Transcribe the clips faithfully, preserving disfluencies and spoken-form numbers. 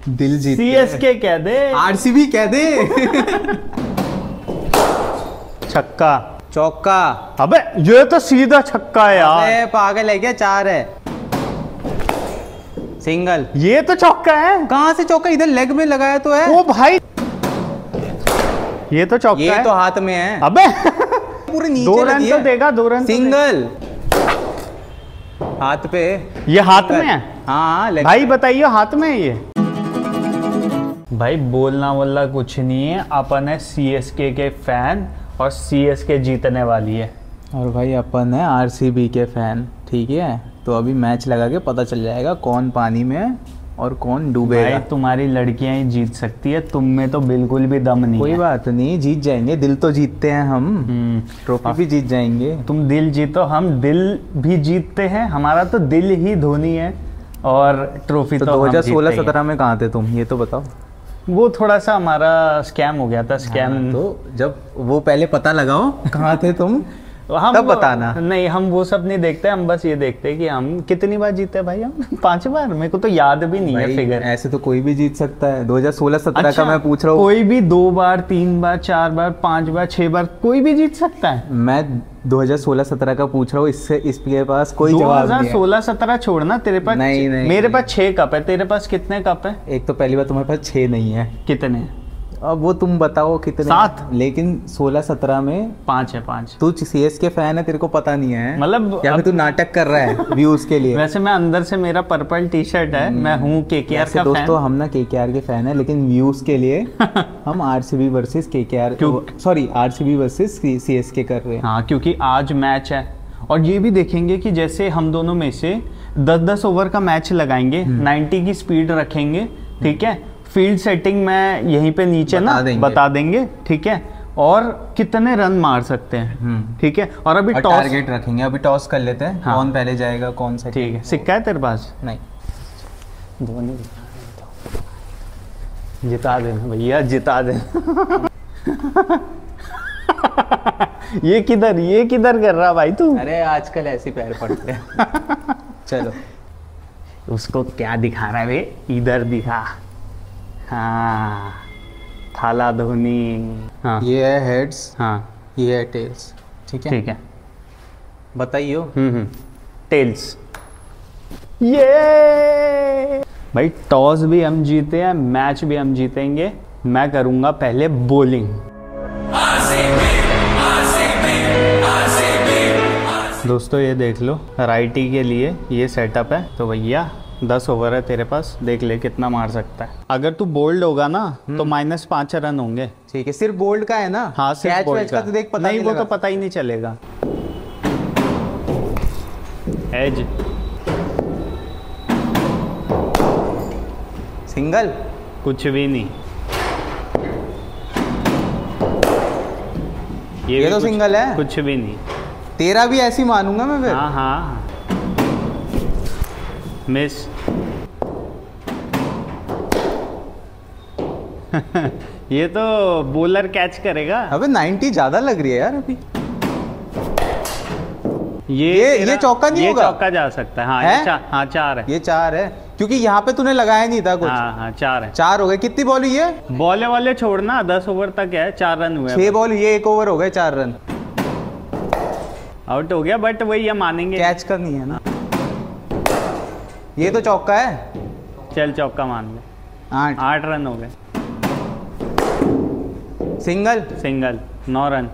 दिल जीत सीएसके कह दे, आरसीबी कह दे। छक्का, चौका। अबे ये तो सीधा छक्का है यार। अबे पागल है क्या, चार है। सिंगल। ये तो चौका है। कहाँ से चौका, इधर लेग में लगाया तो है। ओ भाई ये तो चौका ये है। तो हाथ में है। अबे पूरे नीचे दो रन तो देगा, दो रन। सिंगल। हाथ पे। ये हाथ में है। हाँ भाई बताइए हाथ में है ये। भाई बोलना बोलना कुछ नहीं है, अपन है सीएसके के फैन और सीएसके जीतने वाली है। और भाई अपन है आरसीबी के फैन, ठीक है। तो अभी मैच लगा के पता चल जाएगा कौन पानी में है और कौन डूबेगा। भाई तुम्हारी लड़कियां ही जीत सकती है, तुम में तो बिल्कुल भी दम नहीं कोई है। बात नहीं, जीत जाएंगे, दिल तो जीतते हैं हम, ट्रॉफी भी जीत जाएंगे। तुम दिल जीतो, हम दिल भी जीतते हैं, हमारा तो दिल ही धोनी है और ट्रॉफी तो, तो दो हज़ार सोलह सत्रह में कहाँ थे तुम, ये तो बताओ। वो थोड़ा सा हमारा स्कैम हो गया था, स्कैम। हाँ, तो जब वो पहले पता लगाओ कहाँ थे तुम, हम तब बताना। नहीं, हम वो सब नहीं देखते, हम बस ये देखते हैं कि हम कितनी बार जीते भाई। हम पांच बार, मेरे को तो याद भी नहीं है फिगर। ऐसे तो कोई भी जीत सकता है। दो हज़ार सोलह सत्रह अच्छा, का मैं पूछ रहा हूँ। कोई भी दो बार, तीन बार, चार बार, पांच बार, छह बार, कोई भी जीत सकता है। मैं दो हज़ार सोलह सत्रह का पूछ रहा हूँ, इससे इसके पास कोई जवाब नहीं है। सोलह सत्रह छोड़ना, तेरे पास नहीं, नहीं, मेरे नहीं। पास छह कप है, तेरे पास कितने कप है? एक तो पहली बार तुम्हारे पास छह नहीं है। कितने? अब वो तुम बताओ कितने। सात। लेकिन सोलह सत्रह में पांच है, पांच। तू सीएसके फैन है, तेरे को पता नहीं है मतलब या फिर तू नाटक कर रहा है व्यूज के लिए। वैसे मैं अंदर से, मेरा पर्पल टी शर्ट है, मैं हूँ केकेआर का दोस्तों फैन। हम ना केकेआर के फैन है, लेकिन व्यूज के लिए हम RCB versus KKR, sorry RCB versus CSK कर रहे हैं। हाँ, क्योंकि आज मैच है और ये भी देखेंगे कि जैसे हम दोनों में से दस दस ओवर का मैच लगाएंगे, नब्बे की स्पीड रखेंगे, ठीक है। फील्ड सेटिंग में यहीं पे नीचे बता ना देंगे। बता देंगे, ठीक है। और कितने रन मार सकते हैं, ठीक है। और अभी टॉस टारगेट रखेंगे, अभी टॉस कर लेते हैं। हाँ। कौन पहले जाएगा, कौन सा। ठीक है, सिक्का है तेरे पास? नहीं, धोनी जिता देना भैया, जिता देना। ये किधर ये किधर कर रहा भाई तू? अरे आजकल ऐसे पैर पड़ते हैं। चलो, उसको क्या दिखा रहा है बे? इधर दिखा। हाँ, थाला धोनी। हाँ, ये है हेड्स, हाँ, ये है टेल्स, ठीक है। ठीक है, बताइए। हम्म हम्म टेल्स। ये भाई टॉस भी हम जीते हैं, मैच भी हम जीतेंगे। मैं करूंगा पहले बॉलिंग। दोस्तों ये देख लो, राइटी के लिए ये सेटअप है। तो भैया दस ओवर है तेरे पास, देख ले कितना मार सकता है। अगर तू बोल्ड होगा ना तो माइनस पांच रन होंगे। ठीक है, सिर्फ बोल्ड का है ना? हाँ, सिर्फ कैच बोल्ड वैच का। का तो देख पता नहीं, नहीं वो लगा। तो पता ही नहीं चलेगा। एज सिंगल, कुछ भी नहीं। ये भी तो कुछ- सिंगल है। कुछ भी नहीं। तेरा भी ऐसी मानूंगा मैं फिर। हाँ हाँ, मिस। ये तो बॉलर कैच करेगा। अबे नब्बे ज्यादा लग रही है यार अभी। ये ये- तेरा- ये चौका नहीं ये होगा? चौका जा सकता है। हाँ, है? ये चा, हाँ चार है। ये चार है, क्योंकि यहाँ पे तूने लगाया नहीं था कुछ। हाँ हाँ, चार है। चार हो गए। कितनी बॉल हुई है? बॉले वाले छोड़ना, दस ओवर तक है, चार रन हुए। छह बॉल, ये एक ओवर हो गए, चार रन। आउट हो गया, बट वही ये मानेंगे। कैच का नहीं है ना। ये तो चौका है। चल चौका मान ले। आठ। आठ रन हो गए। सिंगल, सिंगल, नौ रन।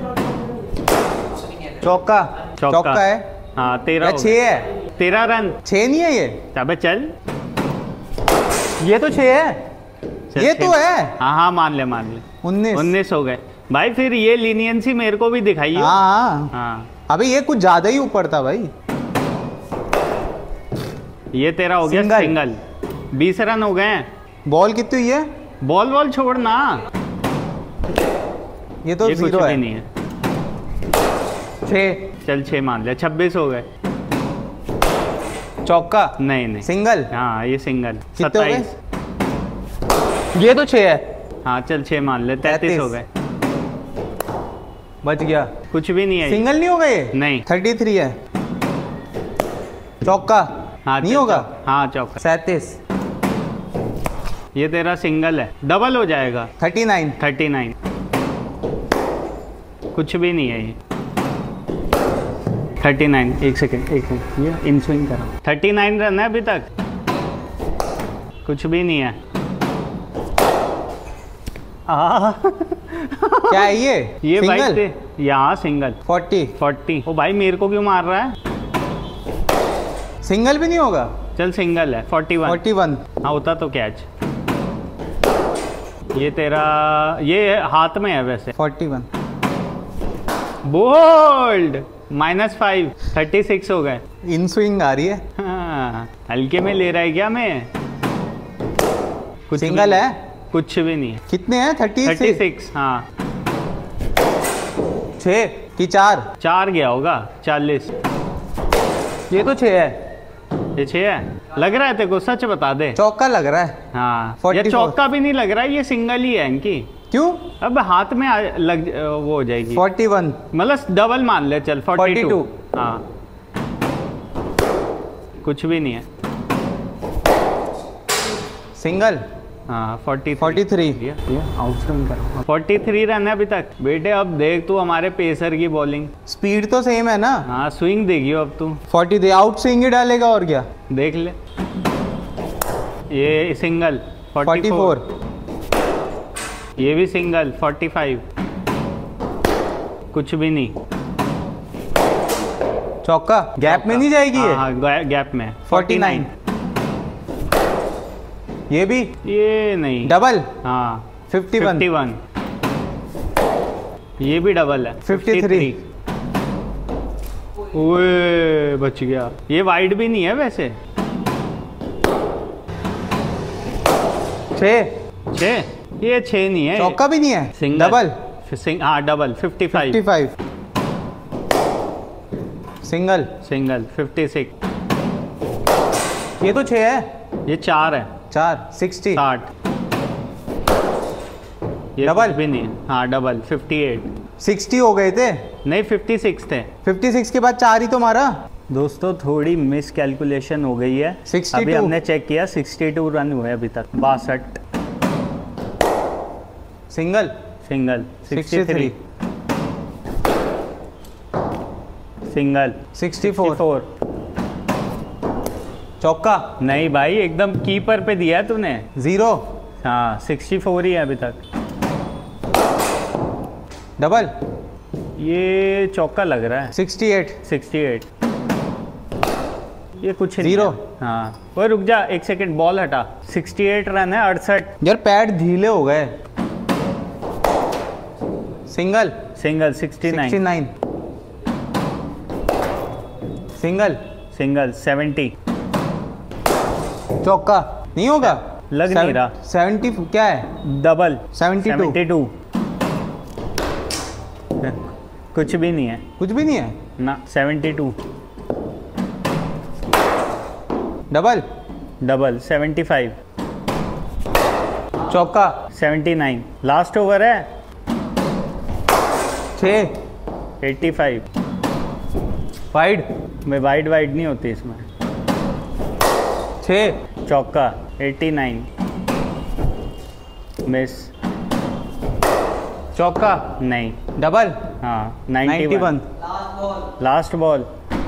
चौका। चौका। चौका है हाँ, तेरह या हो गए। छह है? तेरह रन। छह नहीं है ये। अबे चल, ये तो छह है। चल, ये छह। तो है हाँ हाँ, मान ले मान ले। उन्नीस। उन्नीस हो गए भाई। फिर ये लीनियंसी मेरे को भी दिखाइए। हाँ हाँ, अबे ये कुछ ज्यादा ही ऊपर था भाई। ये तेरा हो गया सिंगल। सिंगल। बीस रन हो गए हैं। बॉल कितनी हुई है? बॉल बॉल छोड़ना, ये तो ये कुछ जीरो भी है। नहीं है। छह। चल छह मान ले, छब्बीस हो गए। चौका। नहीं नहीं, सिंगल। हाँ ये सिंगल। कितने हो गए? सत्ताईस। ये तो छह है। हाँ चल छह मान ले, तैतीस हो गए। बच गया। कुछ भी नहीं है। सिंगल नहीं होगा ये? नहीं। थर्टी थ्री है। चौका। हाँ नहीं चल, होगा? चौका। हाँ चौका। सैतीस। ये तेरा सिंगल है, डबल हो जाएगा। Thirty nine. Thirty nine. कुछ भी नहीं है ये। Thirty nine. एक सेकेंड एक सेकेंड, ये इन स्विंग करो। थर्टी नाइन रन है अभी तक, कुछ भी नहीं है। आ क्या है ये? ये भाई सिंगल? ते- यहाँ सिंगल। फोर्टी। फोर्टी। ओ भाई मेरे को क्यों मार रहा है? सिंगल भी नहीं होगा। चल सिंगल है। Forty one. Forty one. हाँ होता तो कैच। ये तेरा ये हाथ में है वैसे। Forty one. Bowled. Minus five. Thirty six हो गए। इन स्विंग आ रही है। हाँ, हल्के में ले रहा है क्या मैं? कुछ सिंगल भी- है? कुछ भी नहीं है। कितने हैं? Thirty thirty six. हाँ छः कि चार? चार गया होगा। चालीस। ये तो छः है। ये छः है लग रहा है तेरे को? सच बता दे। चौका लग रहा है। हाँ ये फोर्टी फोर। चौका भी नहीं लग रहा है, ये सिंगल ही है इनकी। क्यों? अब हाथ में आ, लग वो हो जाएगी। Forty one. मतलब डबल मान ले चल। Forty two. Forty two. हाँ कुछ भी नहीं है। सिंगल। हाँ forty forty three. Forty three run है अभी तक। बेटे अब देख तू हमारे पेसर की बॉलिंग। स्पीड तो सेम है ना? हाँ स्विंग देगी अब तू। फोर्टी दे आउट स्विंग ही डालेगा और क्या? देख ले। ये single. Forty forty four. Four. ये भी सिंगल। Forty five. कुछ भी नहीं। चौका गैप में नहीं जाएगी ये? हाँ हाँ गैप में। Forty nine. ये भी? ये नहीं। डबल? हाँ फिफ्टी वन। Fifty one. ये भी डबल है। Fifty three. ओए बच गया। ये वाइड भी नहीं है वैसे। छः। छः? ये छः नहीं है। चौका भी नहीं है? सिंगल। डबल? सिंग हाँ double. Fifty five. Fifty five. Single. Single. Fifty six. ये तो छः है। ये चार है। चार। सिक्सटी। साठ। ये डबल? कुछ भी नहीं है। हाँ डबल। Fifty eight. सिक्सटी हो गए थे। नहीं फिफ्टी सिक्स थे। फिफ्टी सिक्स के बाद चार ही तो मारा। दोस्तों थोड़ी मिस कैलकुलेशन हो गई है। सिक्सटी अभी टू। हमने चेक किया सिक्सटी टू रन हुए अभी तक। बासठ। Single. Single. Sixty sixty three. Three. Single. Sixty four. Four. चौका? नहीं भाई एकदम कीपर पे दिया है तूने। जीरो। हाँ सिक्सटी फोर ही है अभी तक। डबल? ये चौका लग रहा है। Sixty eight. Sixty eight. ये कुछ नहीं जीरो। है। हाँ वो रुक जा एक सेकंड, बॉल हटा। सिक्सटी एट रन है। अड़सठ। यार पैड ढीले हो गए। Single. Single. Sixty sixty nine. Nine. Single. Single. Seventy. चौका नहीं होगा? लग नहीं रहा। सेवेंटी क्या है? Double. Seventy two. Seventy two. कुछ भी नहीं है कुछ भी नहीं है ना। Seventy two. Double? Double. Seventy five. चौका? Seventy nine. लास्ट ओवर है। छः। Eighty five. वाइड? में वाइड वाइड नहीं होती इसमें। छः। चौका। Eighty nine. मिस। चौका? नहीं। डबल? हाँ ninety ninety one. Last ball.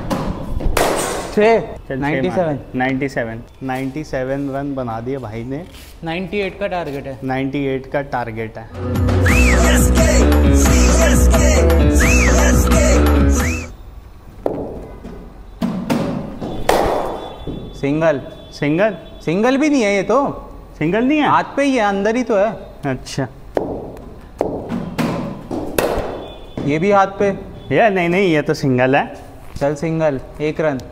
छः। Ninety seven. Ninety seven. Ninety seven run बना दिए भाई ने। नाइन्टी एट का टारगेट है। नाइन्टी एट का टारगेट है। सिंगल? सिंगल। सिंगल भी नहीं है ये तो। सिंगल नहीं है। हाथ पे ही है, अंदर ही तो है। अच्छा ये भी हाथ पे। ये नहीं नहीं ये तो सिंगल है। चल सिंगल। एक रन।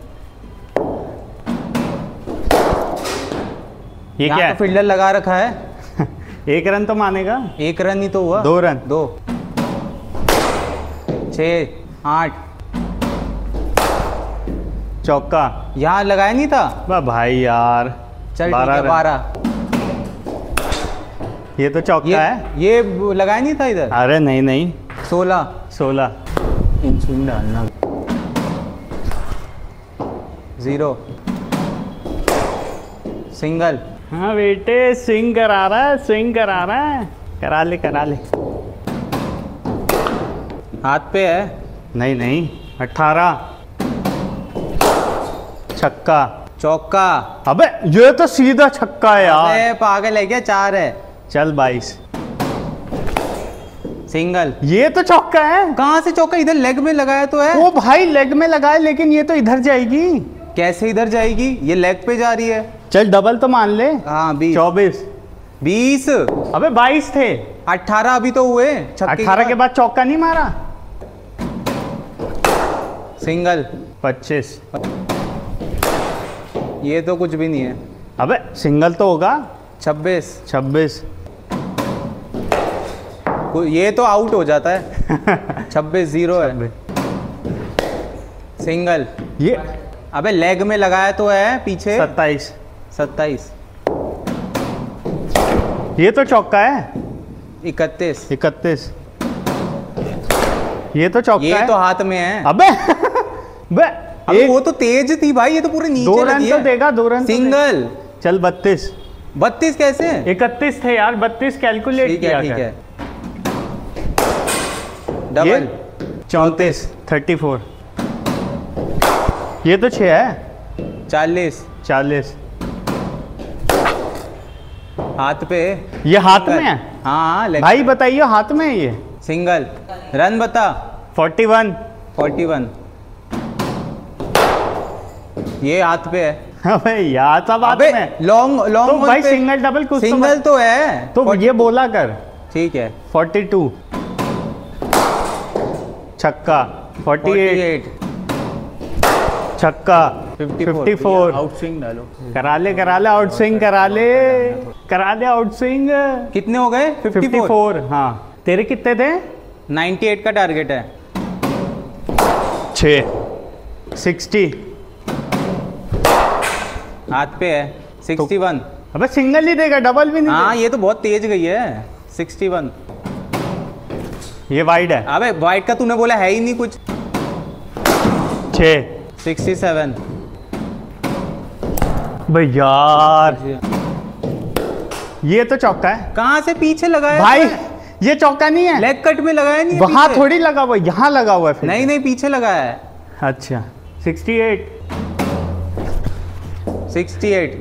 ये यहाँ क्या तो है? फील्डर लगा रखा है। एक रन तो मानेगा। एक रन ही तो हुआ। दो रन। दो। छः। आठ। चौका। यहाँ लगाया नहीं था। वाह भाई यार। चल बारह ठीक है, रन। बारह। ये तो चौका ये है। ये लगाया नहीं था इधर। अरे नहीं नहीं। सोलह। सोलह। इन स्विंग डालना। जीरो। सिंगल। हाँ बेटे, स्विंग करा रहा है, स्विंग करा रहा है। करा ले करा ले। हाथ पे है। नहीं नहीं, अठारह। छक्का। चौका। अबे ये तो सीधा छक्का है यार। अबे पागल है क्या? चार है। चल बाईस। सिंगल। ये तो चौका है। कहाँ से चौका? इधर लेग में लगाया तो है। ओ भाई लेग में लगाए, लेकिन ये तो इधर जाएगी। कैसे इधर जाएगी? ये लेग पे जा रही है। चल डबल तो मान ले। हाँ बीस। चौबीस। बीस। अबे बाईस थे। अठारह अभी तो हुए। अठारह के बाद चौका नहीं मारा। सिंगल। पच्चीस। ये तो कुछ भी नहीं है। अबे सिंगल तो होगा। छब्बीस। छब्बीस। ये तो आउट हो जाता है। छब्बीस जीरो है। सिंगल। ये अबे लेग में लगाया तो है पीछे। सत्ताईस। सत्ताईस। ये तो चौका है। इकतीस। इकतीस। ये तो चौका ये है। तो हाथ में है। अबे बे अबे वो तो तेज थी भाई, ये तो पूरे नीचे दो रन लगी तो है। देगा, दो रन। सिंगल। चल बत्तीस। बत्तीस कैसे? इकतीस थे यार, बत्तीस कैलकुलेट ठीक किया। है ठीक है। ये डबल। चौंतीस। Thirty four. ये तो छह है। चालीस। चालीस। हाथ पे। ये हाथ में है। हाँ लेग। भाई बताइए, हाथ में है ये। सिंगल। रन बता। Forty one. Forty one. ये हाथ पे है। अबे यार सब हाथ अबे में। लॉन्ग लॉन्ग तो भाई सिंगल डबल कुछ सिंगल तो है तो ये बोला कर। ठीक है। Forty two. छक्का। Forty eight. छक्का। Fifty four. आउट स्विंग डालो। करा ले करा ले, आउट स्विंग करा ले करा ले आउट स्विंग। कितने हो गए? Fifty four. हाँ तेरे कितने थे? अट्ठानवे का टारगेट है। छः। सिक्सटी। हाथ पे है। Sixty one. अबे सिंगल ही देगा, डबल भी नहीं हाँ देगा। ये तो बहुत तेज गई है। Sixty one. ये वाइड है। अबे वाइट का तूने बोला है ही नहीं कुछ। छः। Sixty seven. भाई यार ये तो चौका है। कहाँ से पीछे लगाया भाई है? ये चौका नहीं है। लेग कट में लगाया नहीं है वहां पीछे? थोड़ी लगा हुआ है, यहाँ लगा हुआ है फिर। नहीं नहीं पीछे लगाया है। अच्छा। Sixty eight. Sixty eight.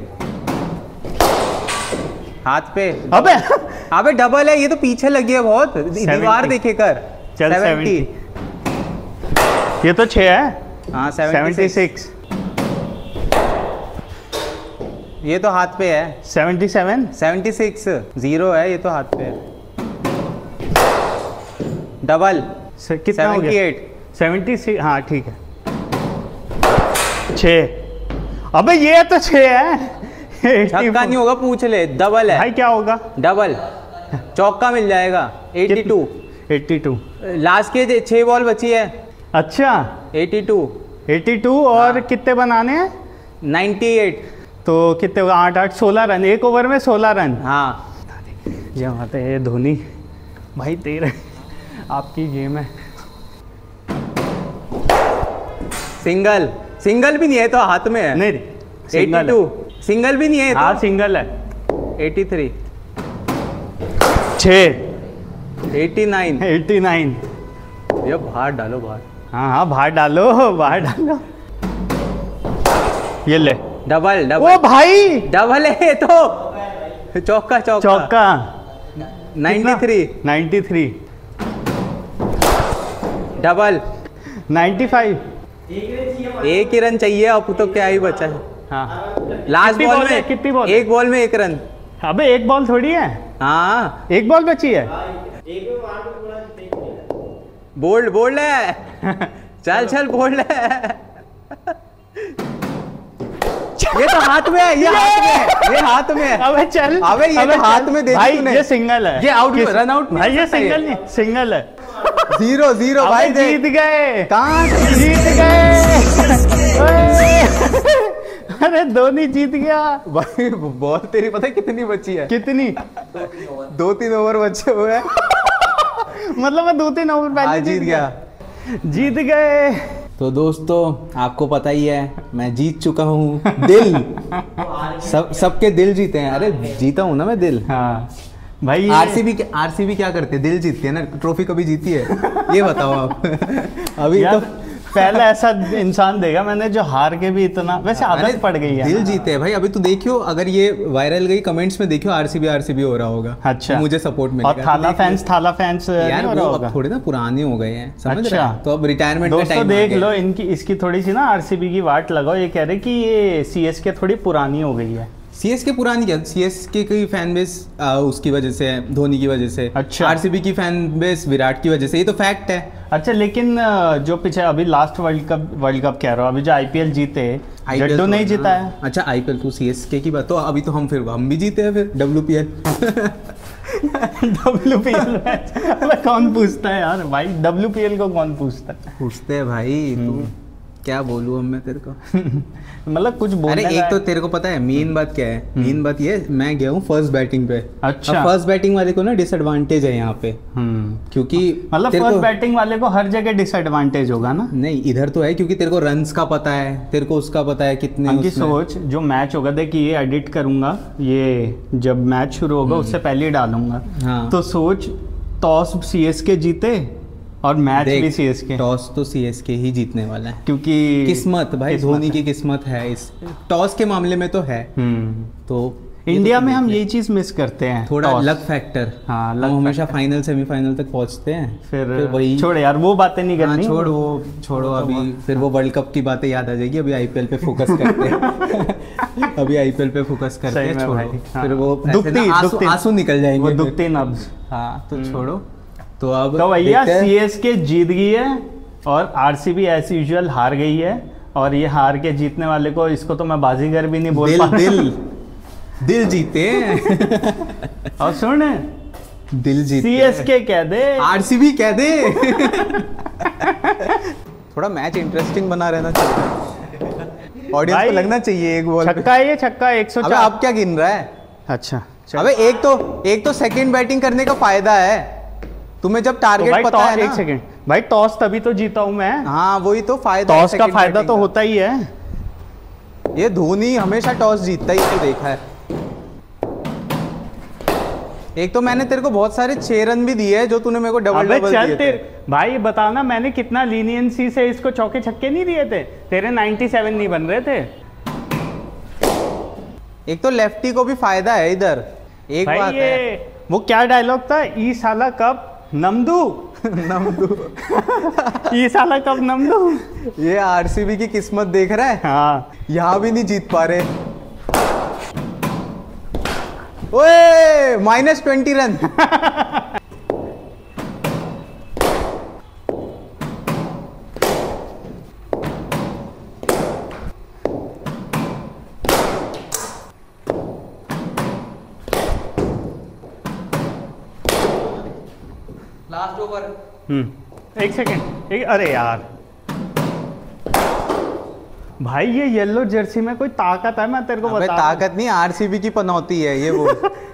हाथ पे। अबे अबे डबल है, ये तो पीछे लगी है बहुत। दीवार देखे कर। चल सेवेंटी। ये तो छः है। हाँ सेवेंटी सिक्स। ये तो हाथ पे है। Seventy seven. Seventy six. Zero है, ये तो हाथ पे है। डबल। कितना हो सेवेंटी गया? एट। Seventy six. हाँ ठीक है। छः। अबे ये तो छः है। छक्का नहीं होगा, पूछ ले। डबल है भाई, क्या होगा? डबल। चौका मिल जाएगा। Eighty two. Eighty two. Last के छह बॉल बची है। अच्छा। Eighty two. एट्टी टू और हाँ। कितने बनाने हैं? Ninety eight. तो कितने होगा? आठ आठ सोलह रन, एक ओवर में सोलह रन। हाँ ये बात है धोनी भाई, तेरे आपकी गेम है। सिंगल। सिंगल भी नहीं है तो हाथ में है। नहीं सिंगल एटी टू। सिंगल भी नहीं है तो। हाँ सिंगल है। Eighty three. छः। Eighty nine. Eighty nine. ये बाहर डालो बाहर। हाँ हाँ बाहर डालो, बाहर डालो। ये ले। डबल ओ डबल। भाई डबल है तो। चौका चौका। चौका। Ninety three. Ninety three. Double. Ninety five. एक ही रन चाहिए, अब तो क्या ही बचा है। हाँ लास्ट कितनी बॉल बॉल है? में कितनी बॉल? एक बॉल में एक रन। अबे एक बॉल थोड़ी है। हाँ एक बॉल बची है। बोल्ड बोल्ड है। चल चल बोल्ड है। ये तो हाथ में है, ये हाथ में है, ये हाथ में है। अबे चल। अबे ये तो हाथ में दे दी भाई, तूने। ये सिंगल है। ये आउट किस- रन आउट भाई ये सिंगल नहीं, सिंगल है। जीरो जीरो भाई अबे जीत गए। कहाँ से? जीत गए। ओए। अरे धोनी जीत गया। भाई बॉल तेरी पता है कितनी बची है? कितनी? दो तीन ओवर बचे हुए हैं। मतलब मैं दो तीन ओवर पहले आज जीत गया। जीत गए। तो दोस्तों आपको पता ही है मैं जीत चुका हूँ दिल। सब सबके दिल जीते हैं। अरे जीता हूँ ना मैं दिल। हाँ भाई आरसीबी आरसीबी क्या करती है, दिल जीतती है ना, ट्रॉफी कभी जीती है ये बताओ आप। अभी तो पहले ऐसा इंसान देखा मैंने जो हार के भी इतना, वैसे आदत पड़ गई है, दिल जीते हैं भाई। अभी तो देखियो, अगर ये वायरल गई कमेंट्स में देखियो आरसीबी आरसीबी हो रहा होगा। अच्छा तो मुझे सपोर्ट मिलेगा। और थाला फैंस थाला फैंस यार वो अब थोड़े ना पुराने हो गए हैं, समझ रहे हैं? तो अब रिटायरमेंट का टाइम दोस्तों देख लो इनकी, इसकी थोड़ी सी ना आरसीबी की वाट लगाओ। ये कह रहे कि ये सीएसके थोड़ी पुरानी हो गई है। सीएसके पुरानी क्या, सीएसके की फैन बेस उसकी वजह से है, धोनी की वजह से। अच्छा। आरसीबी की फैन बेस विराट की वजह से, ये तो फैक्ट है। अच्छा लेकिन जो पीछे अभी last world cup world cup कह रहा हूँ, अभी जो आईपीएल जीते जड्डू नहीं जीता है। अच्छा आईपीएल तो सीएसके की बात, तो अभी तो हम फिर हम भी जीते हैं फिर डब्ल्यूपीएल। डब्ल्यूपीएल कौन पूछता है यार भाई, डब्ल्यूपीएल को कौन पूछता है? पूछते हैं भाई। तू क्या बोलूँ अब मैं तेरे को। मतलब कुछ बोलने अरे एक तो तेरे को पता है मेन बात क्या है, मेन बात ये मैं गया हूँ फर्स्ट बैटिंग पे। अच्छा। फर्स्ट बैटिंग वाले को ना डिसएडवांटेज है यहाँ पे, क्योंकि मतलब फर्स्ट बैटिंग वाले को हर जगह डिसएडवांटेज होगा ना। नहीं इधर तो है, क्योंकि तेरे को रन्स का पता है, तेरे को उसका पता है कितने। उनकी सोच जो मैच होगा, देख ये एडिट करूंगा, ये जब मैच शुरू होगा उससे पहले ही डालूंगा। हाँ। तो सोच टॉस सीएसके जीते और मैच भी सीएसके। टॉस तो सीएसके ही जीतने वाला है, क्योंकि किस्मत भाई, धोनी की किस्मत है इस टॉस के मामले में तो है। तो इंडिया में हम यही चीज मिस करते हैं, थोड़ा लक फैक्टर। हाँ, हम हमेशा फाइनल सेमीफाइनल तक पहुंचते हैं, फिर, फिर वही छोड़ यार वो बातें नहीं करनी। हाँ, छोड़ वो छोड़ो अभी, फिर वो वर्ल्ड कप की बातें याद आ जाएगी। अभी आईपीएल पे फोकस करते हैं। अभी आईपीएल पे फोकस करते हैं, छोड़ो। फिर वो आंसू निकल जाएंगे, दुखती नब्ज। हाँ तो छोड़ो। तो अब तो भैया सीएसके जीत गई है और आरसीबी एज यूजुअल हार गई है। और ये हार के जीतने वाले को, इसको तो मैं बाजीगर भी नहीं बोल दिल, पा दिल दिल जीते हैं। और सुन, दिल जीते सीएसके कह दे, आरसीबी कह दे। थोड़ा मैच इंटरेस्टिंग बना रहना चाहिए, ऑडियंस को लगना चाहिए। एक बॉल छक्का है ये, छक्का एक सौ चार। अबे अब क्या गिन रहा है? अच्छा अबे एक तो एक तो सेकंड बैटिंग करने का फायदा है तुम्हें, जब टारगेट तो पता है ना। एक सेकंड भाई, टॉस तभी तो जीता हूं मैं। हाँ वही तो फायदा, टॉस का फायदा तो होता ही है। ये धोनी हमेशा टॉस जीतता ही, तो देखा है। एक तो मैंने तेरे को बहुत सारे छह रन भी दिए हैं जो तूने मेरे को डबल डबल दिए थे। भाई बताना मैंने कितना लीनियंसी से इसको चौके छक्के नहीं दिए थे, तेरे सत्तानवे नहीं बन रहे थे। एक तो लेफ्टी को भी फायदा है इधर, एक बात ये है। वो क्या डायलॉग था, ई साला कब नमदू। नमदू। ई साला कब नमदू। ये आरसीबी की किस्मत देख रहा है। हाँ यहाँ भी नहीं जीत पा रहे। ओए minus twenty run. Last over. हम्म एक सेकेंड, एक अरे यार भाई ये येलो जर्सी में कोई ताकत है, मैं तेरे को बता। ताकत नहीं, आरसीबी की पनौती है ये वो।